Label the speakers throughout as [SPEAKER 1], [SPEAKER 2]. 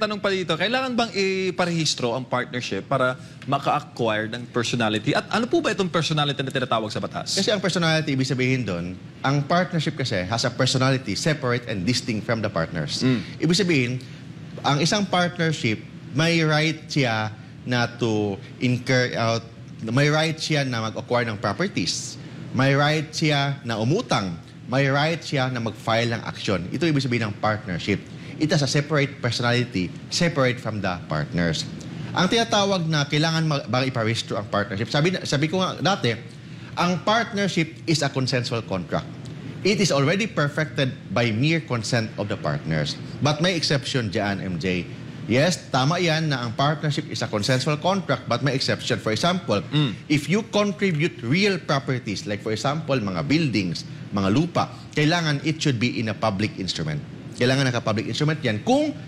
[SPEAKER 1] tanong pa dito, kailangan bang iparehistro ang partnership para maka-acquire ng personality? At ano po ba itong personality na tinatawag sa batas?
[SPEAKER 2] Kasi ang personality, ibig sabihin doon, ang partnership kasi has a personality separate and distinct from the partners. Ibig sabihin, ang isang partnership, may right siya na to incur out, may right siya na mag-acquire ng properties, may right siya na umutang, may right siya na mag-file ng action. Ito ibig sabihin ng partnership. It has a separate personality, separate from the partners. Ang tinatawag na kailangan bang iparehistro ang partnership, sabi ko nga dati, ang partnership is a consensual contract. It is already perfected by mere consent of the partners. But may exception dyan, MJ. Yes, tama yan na ang partnership is a consensual contract, but may exception. For example, if you contribute real properties, like for example, mga buildings, mga lupa, kailangan it should be in a public instrument. Kailangan naka-public instrument yan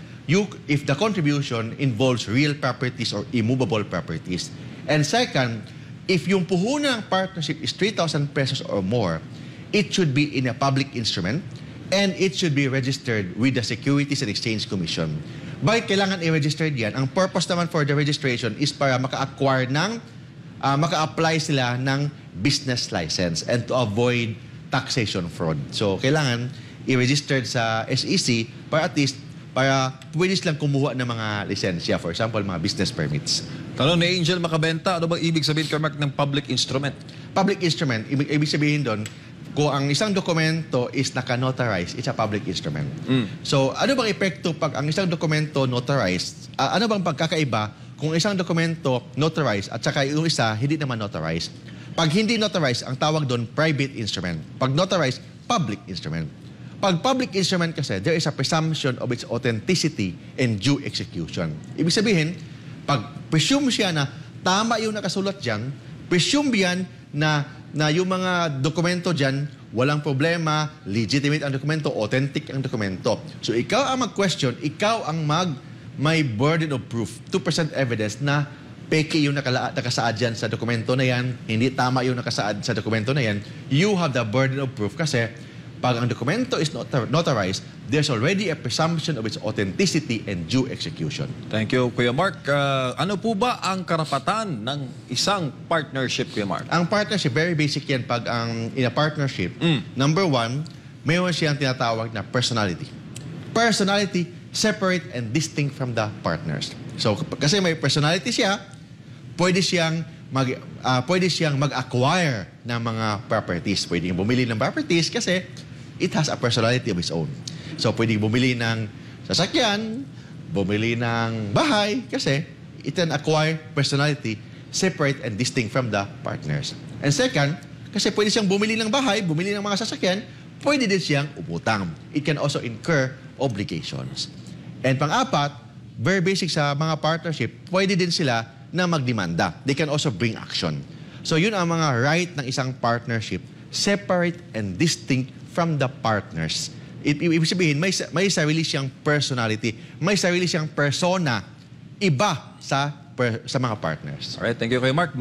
[SPEAKER 2] if the contribution involves real properties or immovable properties. And second, if yung puhunan ng partnership is 3,000 pesos or more, it should be in a public instrument and it should be registered with the Securities and Exchange Commission. Bakit kailangan i-register yan? Ang purpose naman for the registration is para maka-acquire ng, maka-apply sila ng business license and to avoid taxation fraud. So, kailangan i-register sa SEC para at least, para pwede silang kumuha ng mga lisensya. For example, mga business permits.
[SPEAKER 1] Tanong ni Angel Macabenta, ano bang ibig sabihin, Mark, ng public instrument?
[SPEAKER 2] Public instrument, ibig sabihin doon, kung ang isang dokumento is naka-notarize, it's a public instrument. So, ano bang epekto pag ang isang dokumento notarized? Ano bang pagkakaiba kung isang dokumento notarized at saka yung isa hindi naman notarized? Pag hindi notarized, ang tawag doon private instrument. Pag notarized, public instrument. Pag public instrument kasi, there is a presumption of its authenticity and due execution. Ibig sabihin, pag presume siya na tama yung nakasulat dyan, presume yan na yung mga dokumento dyan, walang problema, legitimate ang dokumento, authentic ang dokumento. So, ikaw ang mag-question, ikaw ang may burden of proof, 2% evidence na peke yung nakasaad dyan sa dokumento na yan, hindi tama yung nakasaad sa dokumento na yan, you have the burden of proof kasi pag ang dokumento is notarized, there's already a presumption of its authenticity and due execution.
[SPEAKER 1] Thank you, Kuya Mark. Ano po ba ang karapatan ng isang partnership, Kuya Mark?
[SPEAKER 2] Ang partnership, very basic yan. Pag in a partnership, number one, mayroon siyang tinatawag na personality. Personality, separate and distinct from the partners. So, kasi may personality siya, pwede siyang mag-acquire ng mga properties. Pwede bumili ng properties kasi it has a personality of its own. So, pwede bumili ng sasakyan, bumili ng bahay, kasi it can acquire personality separate and distinct from the partners. And second, kasi pwede siyang bumili ng bahay, bumili ng mga sasakyan, pwede din siyang umutang. It can also incur obligations. And pang-apat, very basic sa mga partnership, pwede din sila na magdemanda. They can also bring action. So, yun ang mga right ng isang partnership, separate and distinct from the partners. Ibig sabihin, may sarili siyang personality, may sarili siyang persona, iba sa mga partners.
[SPEAKER 1] Alright, thank you, Kuya Mark.